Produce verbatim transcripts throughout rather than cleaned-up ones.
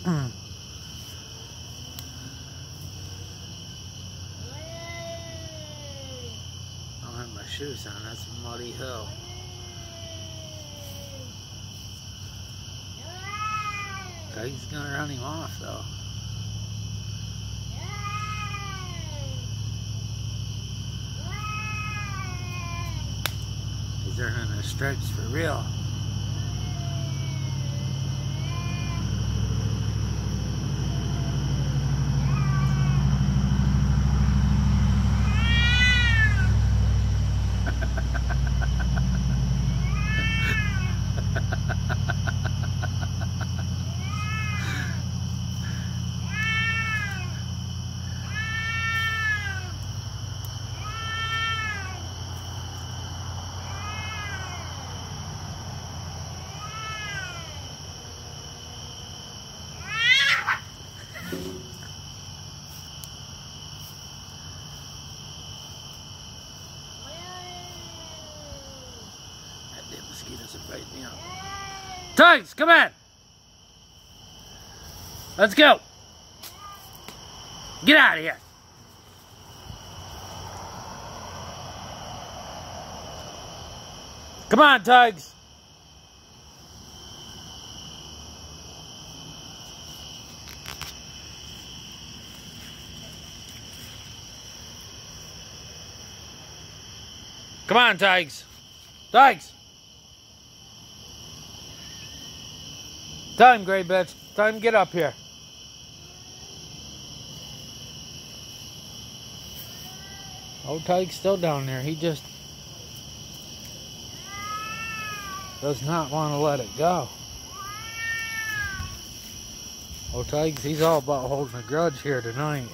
I don't have my shoes on. That's a muddy hill. He's gonna run him off though. He's earning his stripes for real. Mosquitoes are biting me out. Tugs, come on! Let's go! Get out of here! Come on, Tugs! Come on, Tugs! Tugs! Time, gray bitch. Time, get up here. Oh, Tig's still down there. He just does not want to let it go. Oh, Tig's, he's all about holding a grudge here tonight.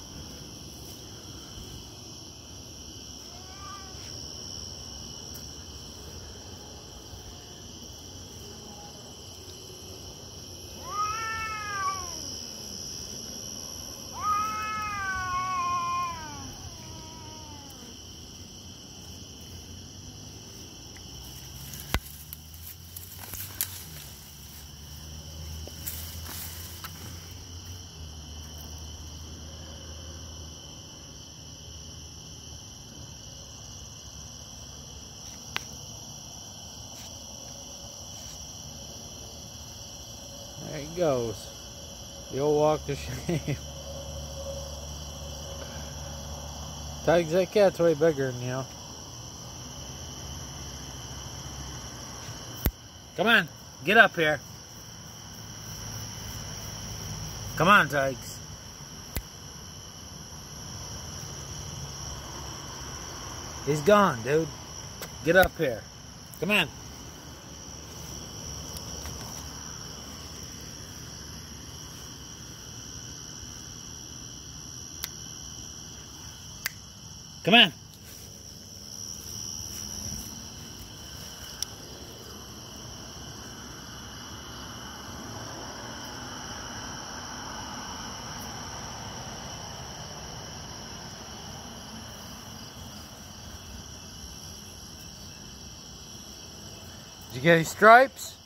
There he goes. The old walk to shame. Tigs, that cat's way bigger than you. Come on, get up here. Come on, Tigs. He's gone, dude. Get up here. Come on. Come on. Did you get any stripes?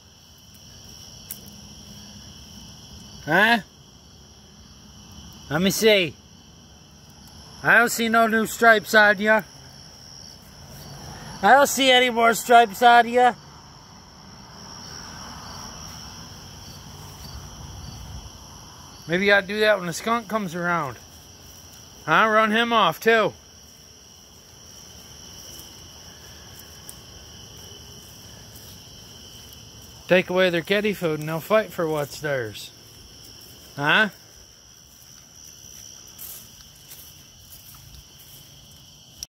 Huh? Let me see. I don't see no new stripes on you. I don't see any more stripes on you. Maybe you gotta do that when the skunk comes around. I'll run him off too. Take away their kitty food and they'll fight for what's theirs. Huh?